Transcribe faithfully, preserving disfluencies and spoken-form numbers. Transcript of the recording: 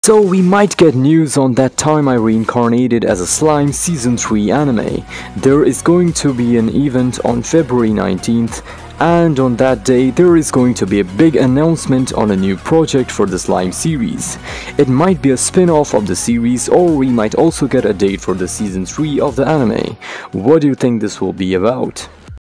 So we might get news on That Time I Reincarnated as a Slime Season three anime. There is going to be an event on February nineteenth, and on that day there is going to be a big announcement on a new project for the Slime series. It might be a spin-off of the series, or we might also get a date for the Season three of the anime. What do you think this will be about?